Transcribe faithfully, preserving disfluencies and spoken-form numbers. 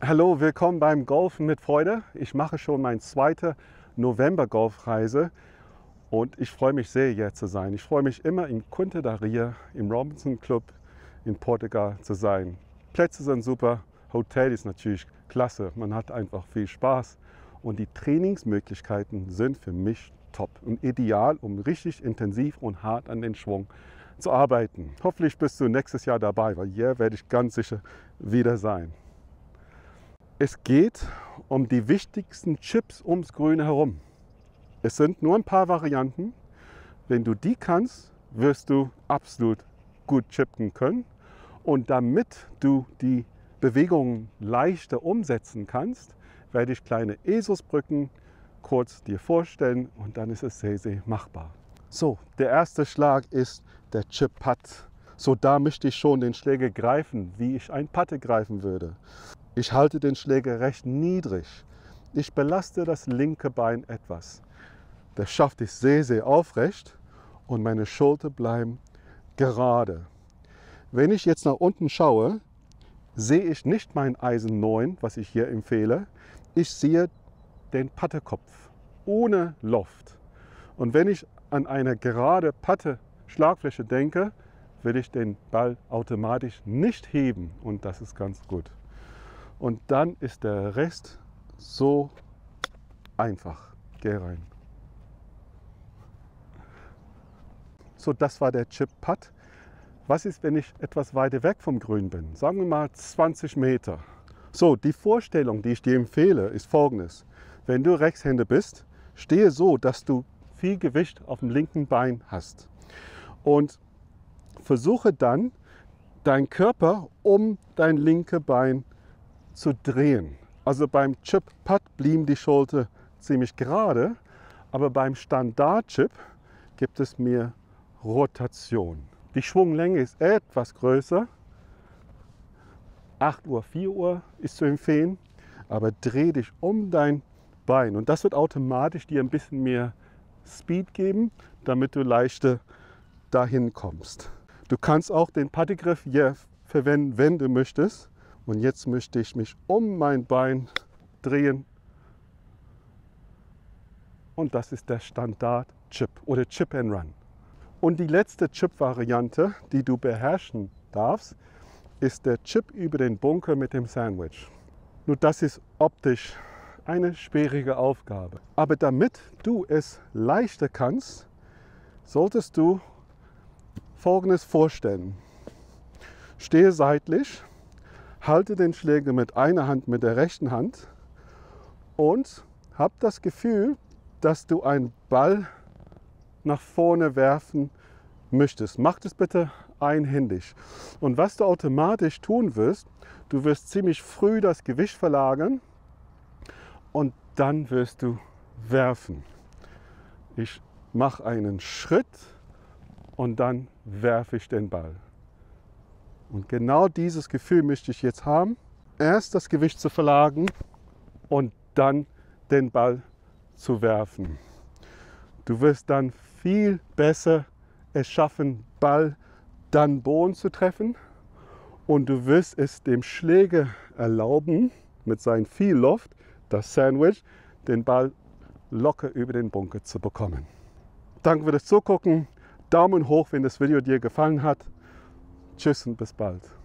Hallo, willkommen beim Golfen mit Freude. Ich mache schon meine zweite November-Golfreise und ich freue mich sehr, hier zu sein. Ich freue mich immer in Quinta da Ria im Robinson Club in Portugal zu sein. Plätze sind super, Hotel ist natürlich klasse, man hat einfach viel Spaß und die Trainingsmöglichkeiten sind für mich top und ideal, um richtig intensiv und hart an den Schwung zu arbeiten. Hoffentlich bist du nächstes Jahr dabei, weil hier werde ich ganz sicher wieder sein. Es geht um die wichtigsten Chips ums Grüne herum. Es sind nur ein paar Varianten. Wenn du die kannst, wirst du absolut gut chippen können. Und damit du die Bewegungen leichter umsetzen kannst, werde ich kleine Eselsbrücken kurz dir vorstellen und dann ist es sehr, sehr machbar. So, der erste Schlag ist der Chip Putt. So, da möchte ich schon den Schläger greifen, wie ich ein Putte greifen würde. Ich halte den Schläger recht niedrig. Ich belaste das linke Bein etwas. Der Schaft ist sehr, sehr aufrecht und meine Schultern bleiben gerade. Wenn ich jetzt nach unten schaue, sehe ich nicht mein Eisen neun, was ich hier empfehle. Ich sehe den Puttekopf ohne Luft. Und wenn ich an eine gerade Putte-Schlagfläche denke, will ich den Ball automatisch nicht heben und das ist ganz gut. Und dann ist der Rest so einfach. Geh rein. So, das war der Chip Putt. Was ist, wenn ich etwas weiter weg vom Grün bin? Sagen wir mal zwanzig Meter. So, die Vorstellung, die ich dir empfehle, ist folgendes. Wenn du Rechtshänder bist, stehe so, dass du viel Gewicht auf dem linken Bein hast. Und versuche dann, deinen Körper um dein linke Bein zu drehen. Also beim Chip Putt blieben die Schulter ziemlich gerade, aber beim Standard Chip gibt es mehr Rotation. Die Schwunglänge ist etwas größer. acht Uhr, vier Uhr ist zu empfehlen, aber dreh dich um dein Bein und das wird automatisch dir ein bisschen mehr Speed geben, damit du leichter dahin kommst. Du kannst auch den Puttegriff hier verwenden, wenn du möchtest. Und jetzt möchte ich mich um mein Bein drehen. Und das ist der Standard Chip oder Chip and Run. Und die letzte Chip-Variante, die du beherrschen darfst, ist der Chip über den Bunker mit dem Sandwich. Nur das ist optisch eine schwierige Aufgabe. Aber damit du es leichter kannst, solltest du Folgendes vorstellen. Stehe seitlich. Halte den Schläger mit einer Hand, mit der rechten Hand und hab das Gefühl, dass du einen Ball nach vorne werfen möchtest. Mach das bitte einhändig. Und was du automatisch tun wirst, du wirst ziemlich früh das Gewicht verlagern und dann wirst du werfen. Ich mache einen Schritt und dann werfe ich den Ball. Und genau dieses Gefühl möchte ich jetzt haben, erst das Gewicht zu verlagern und dann den Ball zu werfen. Du wirst dann viel besser es schaffen, Ball dann Boden zu treffen und du wirst es dem Schläger erlauben, mit seinem viel Luft, das Sandwich, den Ball locker über den Bunker zu bekommen. Danke für das Zugucken, Daumen hoch, wenn das Video dir gefallen hat. Tschüss und bis bald.